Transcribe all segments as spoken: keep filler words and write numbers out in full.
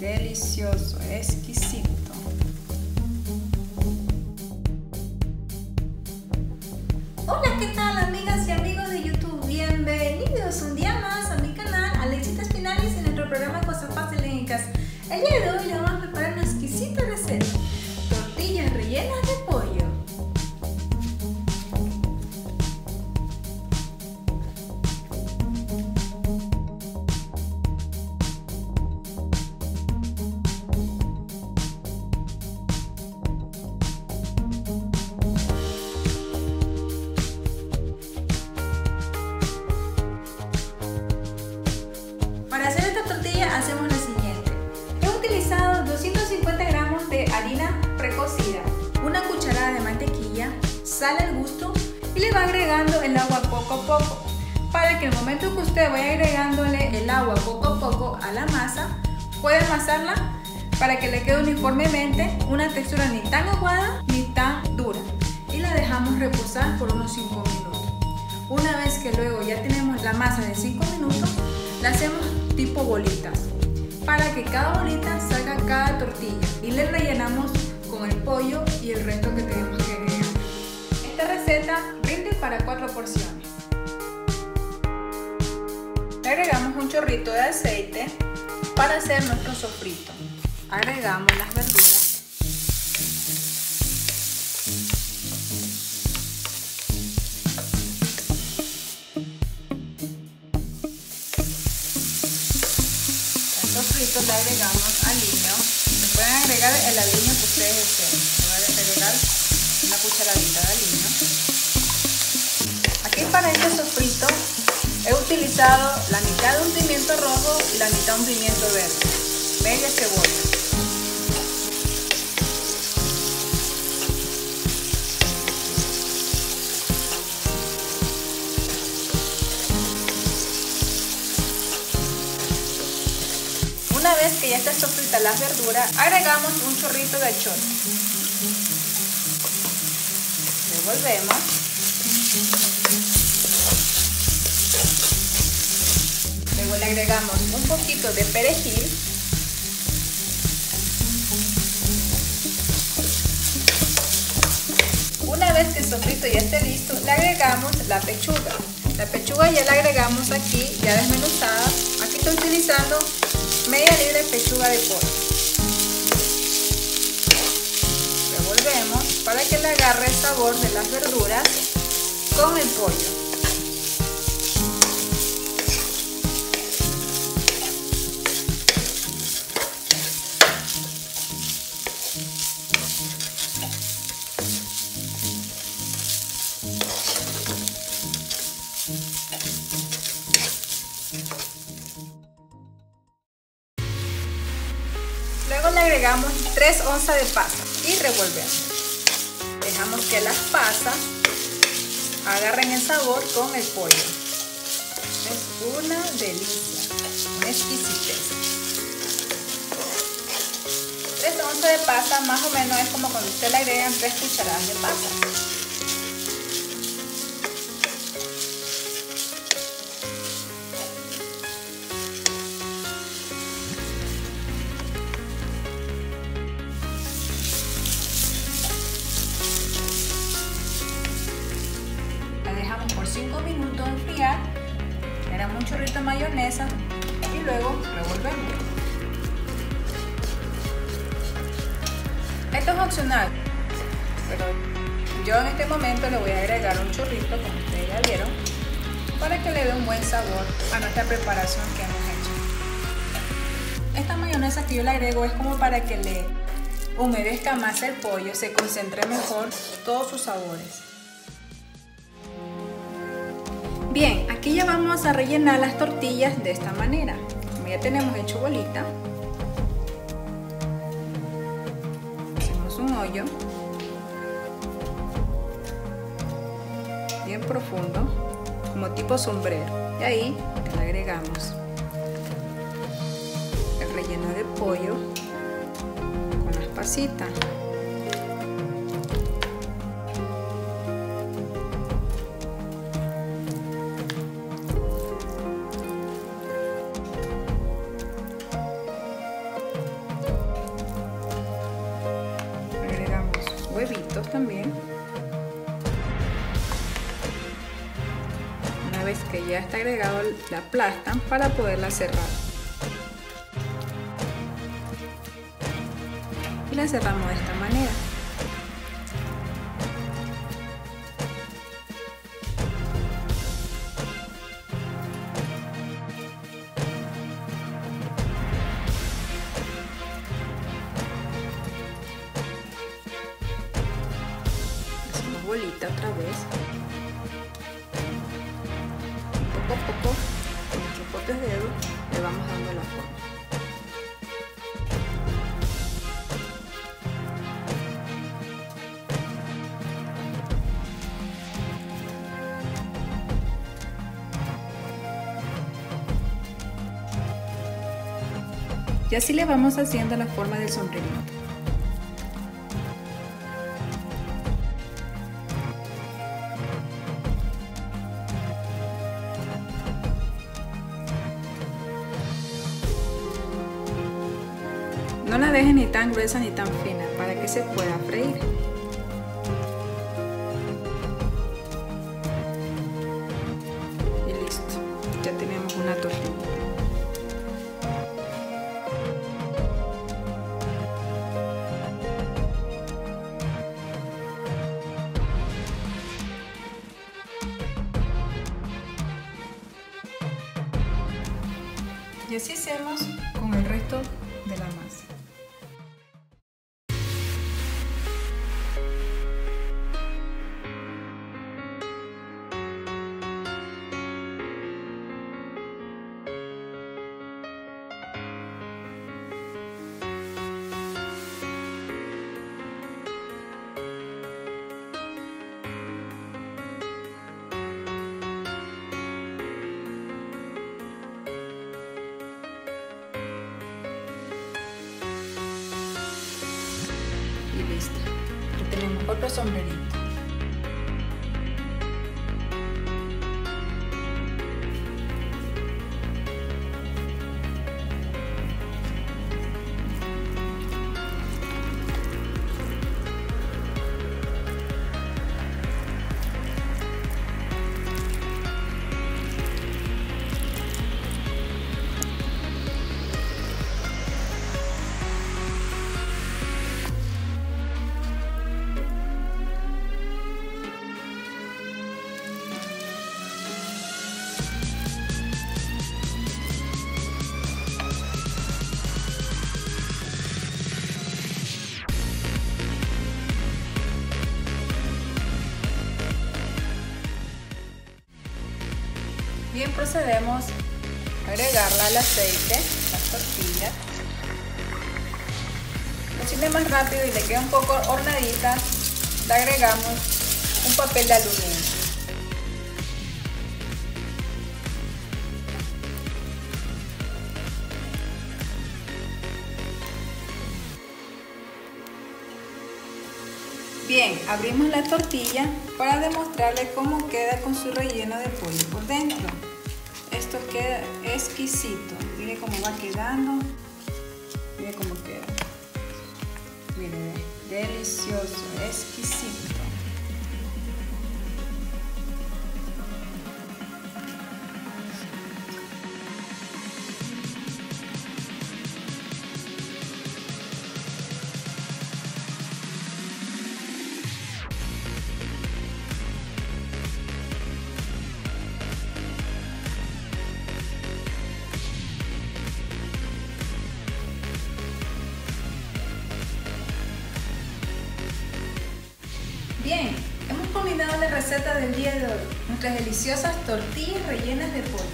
delicioso, exquisito. Hola, ¿qué tal amigas y amigos de YouTube? Bienvenidos un día más a mi canal Alexitas Pinares en nuestro programa Cosas Fáciles en Casa. El día de hoy le vamos a preparar una exquisita receta: tortillas rellenas de pollo. Para hacer esta tortilla hacemos lo siguiente. He utilizado doscientos cincuenta gramos de harina precocida, una cucharada de mantequilla, sal al gusto y le va agregando el agua poco a poco, para que el momento que usted vaya agregándole el agua poco a poco a la masa, puede amasarla para que le quede uniformemente una textura ni tan aguada ni tan dura, y la dejamos reposar por unos cinco minutos. Una vez que luego ya tenemos la masa de cinco minutos, la hacemos tipo bolitas, para que cada bolita salga cada tortilla, y le rellenamos con el pollo y el resto que tenemos que agregar. Esta receta rinde para cuatro porciones. Le agregamos un chorrito de aceite para hacer nuestro sofrito. Agregamos las verduras. Sofrito le agregamos aliño. Le pueden agregar el aliño que ustedes deseen. Le voy a agregar una cucharadita de aliño. Aquí para este sofrito he utilizado la mitad de un pimiento rojo y la mitad de un pimiento verde, media cebolla. Una vez que ya está sofrita las verduras, agregamos un chorrito de achiote. Revolvemos. Luego le agregamos un poquito de perejil. Una vez que el sofrito ya esté listo, le agregamos la pechuga. La pechuga ya la agregamos aquí, ya desmenuzada. Aquí estoy utilizando media libra de pechuga de pollo. Revolvemos para que le agarre el sabor de las verduras con el pollo. Luego le agregamos tres onzas de pasas y revolvemos. Dejamos que las pasas agarren el sabor con el pollo. Es una delicia, una exquisitez. tres onzas de pasas más o menos es como cuando usted le agregan tres cucharadas de pasas. Dejamos por cinco minutos enfriar, le damos un chorrito de mayonesa y luego revolvemos. Esto es opcional, pero yo en este momento le voy a agregar un chorrito, como ustedes ya vieron, para que le dé un buen sabor a nuestra preparación que hemos hecho. Esta mayonesa que yo le agrego es como para que le humedezca más el pollo, se concentre mejor todos sus sabores. Bien, aquí ya vamos a rellenar las tortillas de esta manera. Como ya tenemos hecho bolita, hacemos un hoyo bien profundo, como tipo sombrero, y ahí le agregamos el relleno de pollo con las pasitas. estos también. Una vez que ya está agregado, la aplastan para poderla cerrar. Y la cerramos de esta manera. Hacemos bolita otra vez. Poco a poco, con nuestros propios dedos, le vamos dando la forma. Y así le vamos haciendo la forma del sombrerito. No la dejen ni tan gruesa ni tan fina para que se pueda freír. Y listo, ya tenemos una tortilla. Y así hacemos con el resto de la masa. Y listo. Ya tenemos otro sombrerito. Bien, procedemos a agregarla al aceite, las tortillas. Cocine más rápido y le queda un poco hornadita, le agregamos un papel de aluminio. Bien, abrimos la tortilla para demostrarle cómo queda con su relleno de pollo por dentro. Esto queda exquisito. Mire cómo va quedando. Mire cómo queda. Mire, delicioso, exquisito. Bien, hemos combinado la receta del día de hoy, nuestras deliciosas tortillas rellenas de pollo.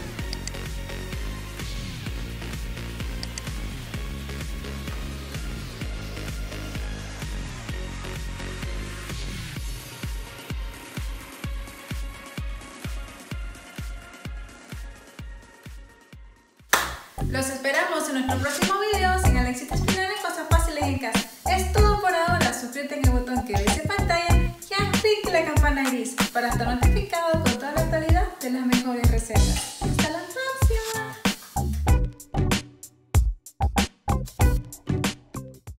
Los esperamos en nuestro próximo video sin Alexita Espinal en Cosas Fáciles en Casa. Es todo por ahora, suscríbete en el botón que ves en pantalla y activa la campana gris para estar